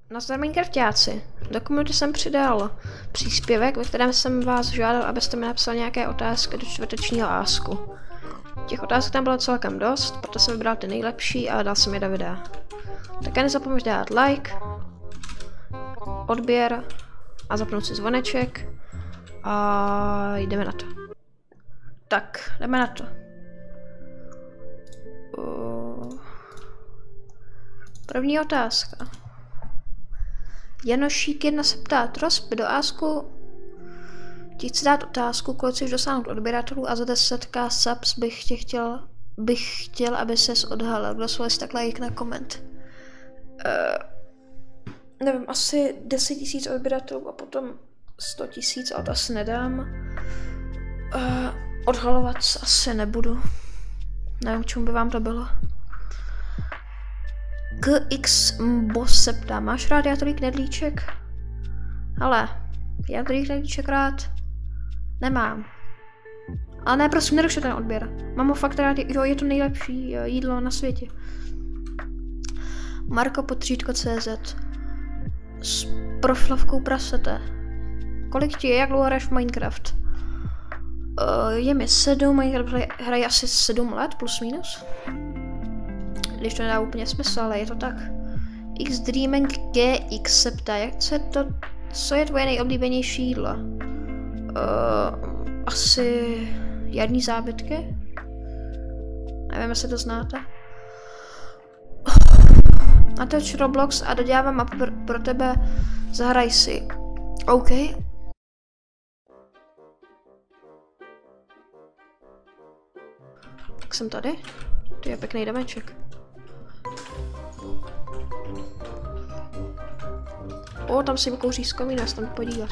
Nazdar Minecraftáci. Do komunity jsem přidal příspěvek, ve kterém jsem vás žádal, abyste mi napsali nějaké otázky do čtvrtečního Asku. Těch otázek tam bylo celkem dost, proto jsem vybral ty nejlepší a dal jsem je do videa. Také nezapomeňte dát like, odběr a zapnout si zvoneček a jdeme na to. Tak, jdeme na to. První otázka. Janošík 1 se ptá, Trosp do Asku ti chci dát otázku, kolik chceš dosáhnout odběratelů a za 10k subs bych chtěl, aby ses odhalil. Kdo si takhle like na koment. Nevím, asi 10 000 odběratelů a potom 100 000, ale to asi nedám. Odhalovat asi nebudu. Nevím, čemu by vám to bylo. KX Boss se ptá, máš rád jádrový knedlíček? Ale jádrový knedlíček rád nemám. Ale ne, prosím, nerušte ten odběr. Mám ho fakt rád, jo, je to nejlepší jídlo na světě. Marko Potřítko.cz s profilovkou prasete. Kolik ti je, jak dlouho hraješ v Minecraft? Je mi 7, Minecraft hraje asi 7 let, plus minus. Když to nedá úplně smysl, ale je to tak. Xdreaming GX se ptá, co je tvoje nejoblíbenější jídlo? Asi jarní zábytky? Nevím, jestli to znáte. Natoč Roblox a dodělávám mapu pro tebe, zahraj si. OK. Tak jsem tady. To je pěkný dameček. Tam si vykouří z komína, já se tam podívat.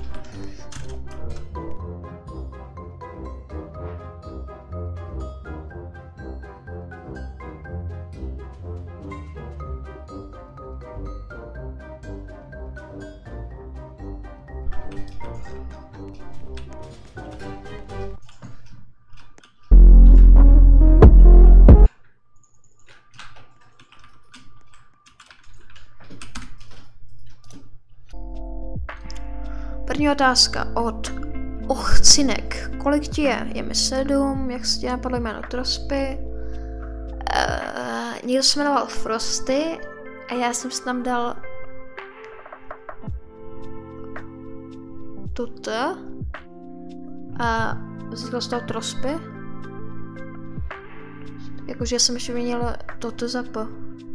První otázka od Ochcinek. Kolik ti je? Je mi 7, jak se ti napadlo jméno Trospy? Někdo se jmenoval Frosty a já jsem si tam dal toto a vzniklo z toho Trospy. Jakože jsem ještě měnil toto za P.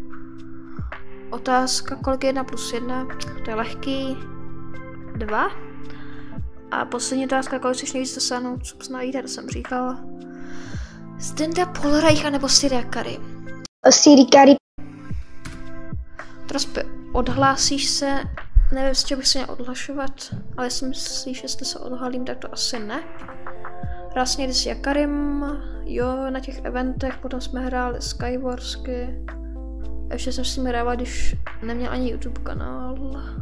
Otázka, kolik je 1 plus 1? To je lehký. 2. A poslední otázka, kolik chceš nejvíc dosáhnout subs na to jsem říkal. Zdenda Polreich anebo Siriakary? Siriakary. Trospy, odhlásíš se, nevím, z čeho bych se měl odhlašovat, ale jestli myslíš, jestli se odhalím, tak to asi ne. Hrál jsem někdy s Jakarym, jo, na těch eventech, potom jsme hráli Skywarsky. Ještě jsem s ním hrával, když neměl ani YouTube kanál.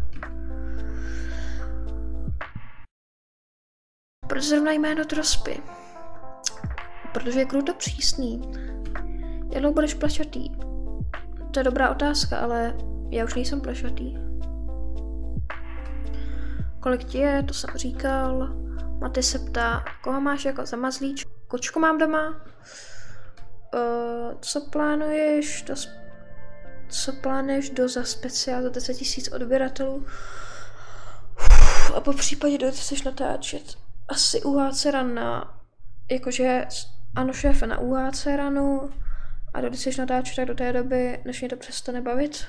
Proč zrovna jméno Trospy? Protože je kruto přísný. Jak dlouho budeš plešatý? To je dobrá otázka, ale já už nejsem plešatý. Kolik ti je, to jsem říkal. Maty se ptá, koho máš jako zamazlíč? Kočku mám doma. Co plánuješ do speciál za 10 000 odběratelů? A po případě do chceš natáčet. Asi UHC run jakože ano šéfe na UHC runu a když chceš natáčet, tak do té doby, než mě to přestane bavit.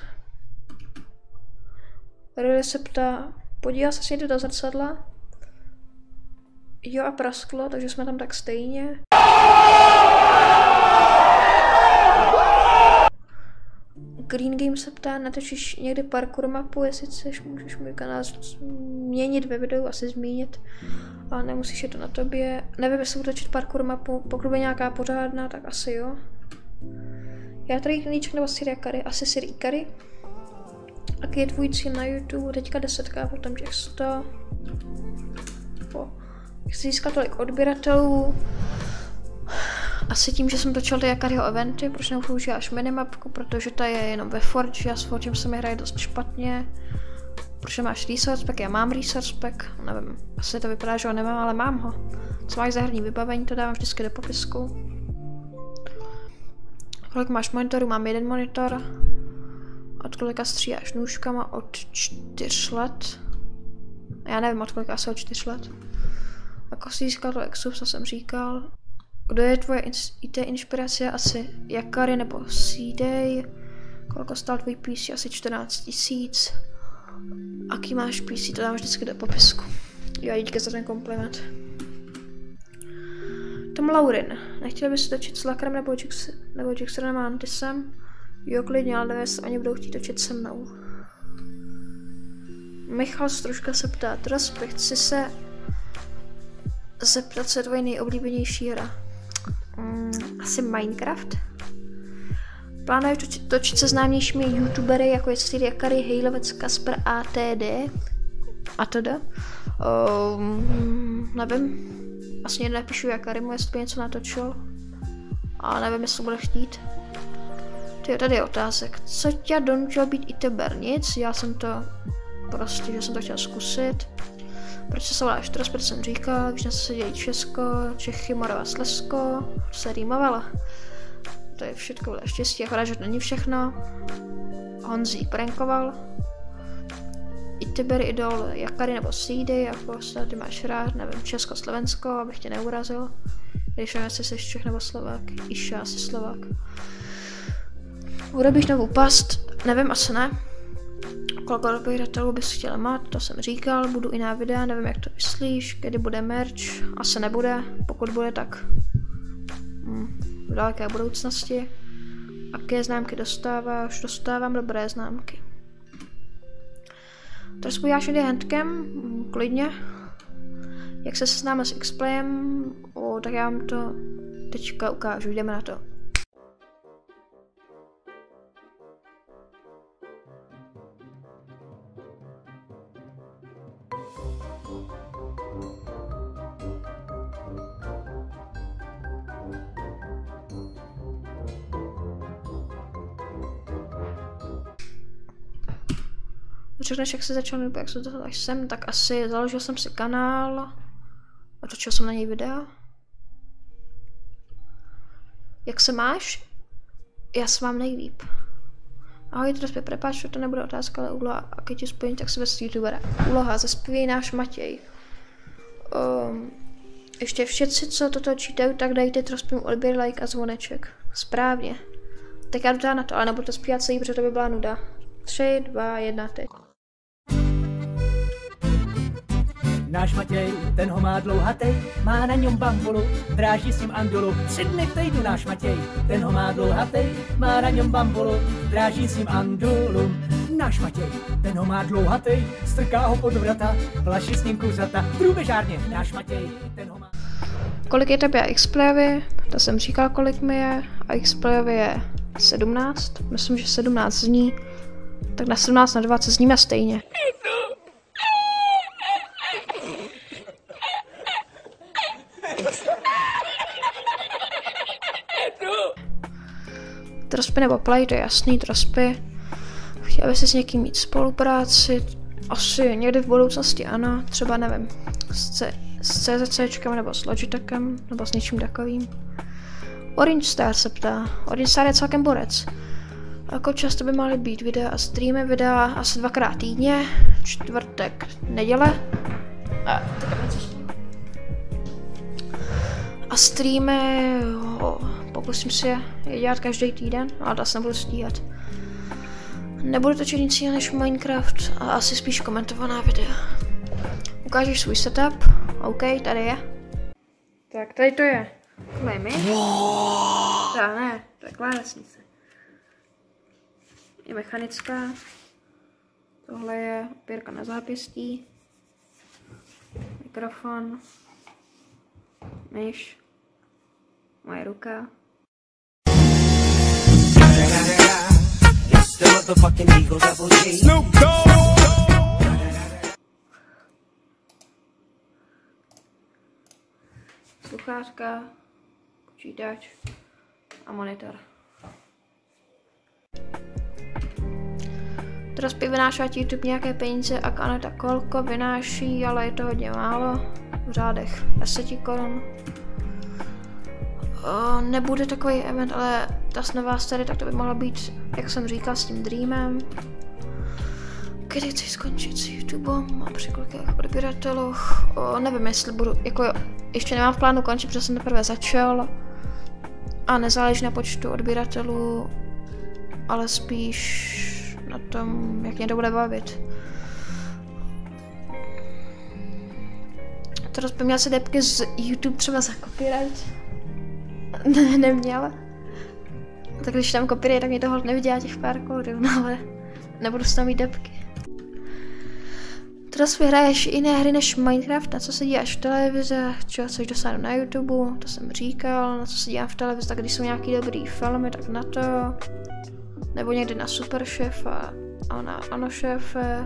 Rily se ptá, podíval se někdy do zrcadla? Jo a prasklo, takže jsme tam tak stejně. Green Game se ptá, natočíš někdy parkour mapu, jestli chceš, můžeš můj kanál změnit ve videu, asi zmínit. Ale nemusíš, je to na tobě. Nevím, jestli budu točit parkour mapu, pokud bude nějaká pořádná, tak asi jo. Já tady knedlíček nebo Siriakary, asi Siriakary. Jaký je tvůj cíl na YouTube? Teďka 10k, potom těch 100. Chci získat tolik odběratelů. Asi tím, že jsem točil ty Yakaryho eventy, proč nepoužíváš minimapku, protože ta je jenom ve Forge a s Forgem se mi hraje dost špatně. Proč máš resource pack? Já mám resource pack, nevím, asi to vypadá, že ho nemám, ale mám ho. Co máš za herní vybavení, to dávám vždycky do popisku. Kolik máš monitorů? Mám jeden monitor. Od kolika stříháš nůžkama? Od 4 let. Já nevím, od kolika asi od 4 let. Jako jsi získal tolik sub, co jsem říkal. Kdo je tvoje IT inspirace? Asi Yakary nebo C-Day. Kolik stál tvůj PC? Asi 14 000. Aký máš PC? To dám vždycky do popisku. Jo, díky za ten kompliment. Tom Laurin. Nechtěl bys točit s Lakrem nebo Jacksonem a Antisem? Jo, klidně, ale nevím, jestli oni budou chtít točit se mnou. Michal Stružka se ptá, Trospy, chci se zeptat, co je tvoje nejoblíbenější hra? Asi Minecraft? Plánuji točit se známějšími youtubery, jako je Styr Yakary, Hejlovec, Kasper, ATD atd. Nevím. Vlastně nepíšu Yakarymu, jestli by něco natočil. Ale nevím, jestli bude chtít. Tyjo, tady je otázek. Co tě donutilo být youtuber? Nic, já jsem to prostě, že jsem to chtěl zkusit. Proč se voláš Tros, proč jsem říkal, když se dělí Česko, Čechy, Morava, Slezsko, se rýmovala. To je všechno, bude štěstí, akorát, že to není všechno. Honzí prankoval. YouTuber idol Yakary nebo C-Day, jako se ty máš rád, nevím, Česko, Slovensko, abych tě neurazil. Když nevím, jestli jsi Čech nebo Slovák, Iša asi Slovák. Urobíš novou past, nevím, asi ne. Kolik odběratelů bys chtěl mít, to jsem říkal, budu i na videa, nevím, jak to myslíš, kdy bude merch, asi nebude, pokud bude, tak v daleké budoucnosti. Jaké známky dostáváš? Dostávám dobré známky. Teraz podíváš někde handcam, klidně. Jak se seznáme s X-Playem, tak já vám to teďka ukážu, jdeme na to. Řekneš, jak se začal, nebo jak se dostal až sem, tak asi založil jsem si kanál a točil jsem na něj videa. Jak se máš? Já se mám nejlíp. Ahoj, Trospy, prepáč, že to nebude otázka, ale úloha, a když ti spojím, tak se bez youtubera. Úloha, zaspívěj náš Matěj. Ještě všetci, co toto čítají, tak dejte Trospym odběr, like a zvoneček. Správně. Tak já jdu na to, ale nebudu to zpívat celý, protože to by byla nuda. 3, 2, 1, teď. Náš Matěj, ten ho má dlouhatej, má na něm bambulu, dráží s ním andulu. 3 dny v týdnu náš Matěj, ten ho má dlouhatej, má na něm bambulu, dráží s ním andulu. Náš Matěj, ten ho má dlouhatej, strká ho pod vrata, plaší s ním kuřata. Průběžárně, náš Matěj, ten ho má... Kolik je tebe X-Playovi? To jsem říkal, kolik mi je. A X-Playovi je 17. Myslím, že 17 dní. Tak na 17 na 20 zníme stejně. Trospy nebo Play, to je jasný, Trospy. Chtěl by si s někým mít spolupráci, asi někdy v budoucnosti ano, třeba nevím, s CZCčkem nebo s Logitechem, nebo s něčím takovým. Orange Star se ptá, Orange Star je celkem borec. Jako často by mohly být videa a streamy, videa asi 2krát týdně, čtvrtek, neděle. A streamy, pokusím si je dělat každý týden, ale to asi nebudu stíhat. Nebudu točit nic jiného než Minecraft a asi spíš komentovaná videa. Ukážeš svůj setup? OK, tady je. Tak, tady to je. Tohle je mi. Ne, to je klávesnice. Je mechanická. Tohle je opěrka na zápěstí. Mikrofon. Myš. Moje ruka. Sluchátka. počítač a monitor. Teraz vynášet YouTube nějaké peníze, a ano, tak kolko vynáší, ale je to hodně málo. V řádech 10 korun. Nebude takový event, ale ta nová série, tak to by mohlo být, jak jsem říkal, s tím Dreamem. Kdy chci skončit s YouTubem a při kolikých odběratelů. Nevím, jestli budu, jako ještě nemám v plánu končit, protože jsem teprve začal. A nezáleží na počtu odběratelů, ale spíš na tom, jak mě to bude bavit. Teraz by měl se depky z YouTube třeba za copyright. Ne, neměl. Tak když tam copyright, tak mě to hold nevydělá těch pár korun, ale nebudu s tam mít depky. Teraz vyhraješ jiné hry než Minecraft, na co se díváš v televize, čeho chceš dosáhnout na YouTube, to jsem říkal, na co se dívám v televizi, tak když jsou nějaký dobrý filmy, tak na to. Nebo někdy na Super Šéfa a na Ano šéfe.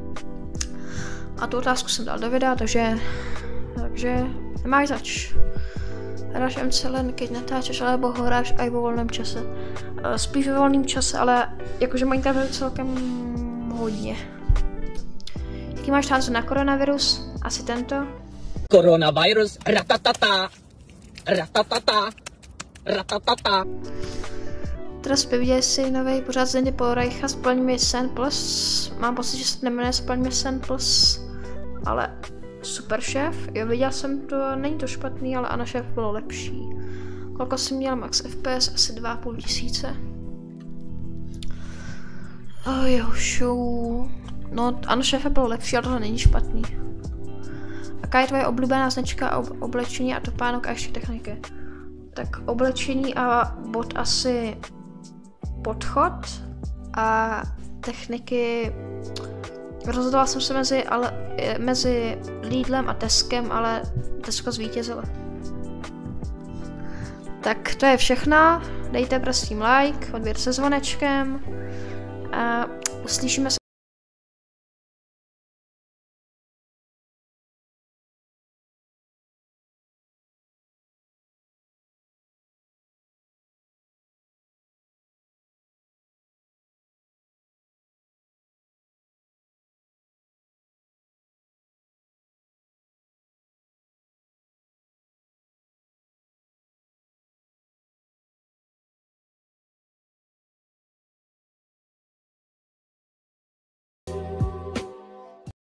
A tu otázku jsem dal do videa, takže nemáš zač. Hráš MC len, keď natáčeš, alebo ho hráš aj vo volném čase. Spíš ve volném čase, ale jakože Minecraft je celkem hodně. Jaký máš šance na koronavirus? Asi tento? Koronavirus, ratatata, ratatata, ratatata. Teraz viděli si nový pořád z Paul Reicha, Splň mi sen plus. Mám pocit, že se nemenuje Splň mi sen plus, ale Super šéf. Jo, viděl jsem to, není to špatný, ale Ano šéf bylo lepší. Kolko jsem měl max FPS? Asi 2500. Jo, show. No, Ano šéf bylo lepší, ale tohle není špatný. Jaká je tvoje oblíbená značka oblečení a topánok a ještě techniky? Tak oblečení a bod asi Podchod a techniky. Rozhodovala jsem se mezi Lidlem a Teskem, ale Tesco zvítězilo. Tak to je všechno. Dejte prosím like, odběr se zvonečkem a uslyšíme se.